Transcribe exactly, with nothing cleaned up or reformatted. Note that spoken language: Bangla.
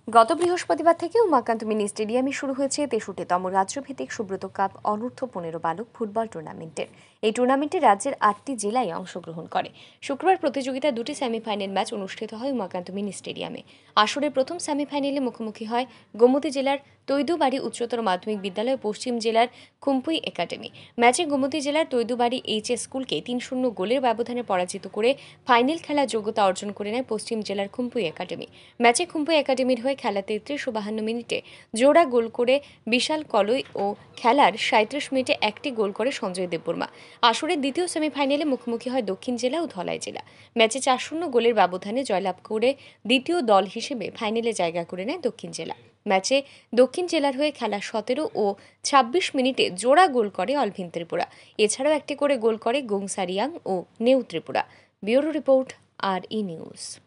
গত বৃহস্পতিবার থেকে উমাকান্ত মিনি স্টেডিয়ামে শুরু হয়েছে তেষট্টিতম রাজ্যভিত্তিক সুব্রত কাপ অনূর্ধ্ব পনেরো বালক ফুটবল টুর্নামেন্টের। এই টুর্নামেন্টে রাজ্যের আটটি জেলায় অংশগ্রহণ করে। শুক্রবার প্রতিযোগিতার দুটি সেমিফাইনাল ম্যাচ অনুষ্ঠিত হয় উমাকান্ত মিনি স্টেডিয়ামে। আসরের প্রথম সেমিফাইনালে মুখোমুখি হয় গোমতী জেলার তৈদুবাড়ি উচ্চতর মাধ্যমিক বিদ্যালয় পশ্চিম জেলার খুম্পুই একাডেমি। ম্যাচে গোমতী জেলার তৈদুবাড়ি এইচ এস স্কুলকে তিন শূন্য গোলের ব্যবধানে পরাজিত করে ফাইনাল খেলার যোগ্যতা অর্জন করে নেয় পশ্চিম জেলার খুম্পুই একাডেমি। ম্যাচে খুম্পুই একাডেমির হয়ে খেলা তেত্রিশ ও বাহান্ন মিনিটে জোড়া গোল করে বিশাল কলই ও খেলার সাঁত্রিশ মিনিটে একটি গোল করে সঞ্জয় দেববর্মা। আসরের দ্বিতীয় সেমিফাইনালে মুখোমুখি হয় দক্ষিণ জেলা ও ধলাই জেলা। ম্যাচে চার শূন্য গোলের ব্যবধানে জয়লাভ করে দ্বিতীয় দল হিসেবে ফাইনালে জায়গা করে নেয় দক্ষিণ জেলা। ম্যাচে দক্ষিণ জেলার হয়ে খেলা সতেরো ও ছাব্বিশ মিনিটে জোড়া গোল করে অলভিন ত্রিপুরা। এছাড়াও একটি করে গোল করে গোংসারিয়াং ও নেউ Tripura. Bureau report, R E news.